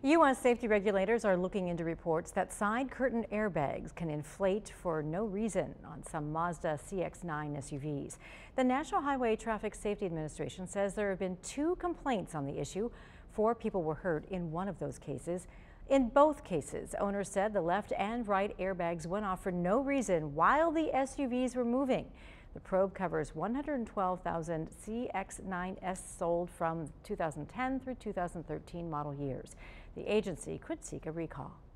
U.S. safety regulators are looking into reports that side curtain airbags can inflate for no reason on some Mazda CX-9 SUVs. The National Highway Traffic Safety Administration says there have been 2 complaints on the issue. 4 people were hurt in one of those cases. In both cases, owners said the left and right airbags went off for no reason while the SUVs were moving. The probe covers 112,000 CX-9s sold from 2010 through 2013 model years. The agency could seek a recall.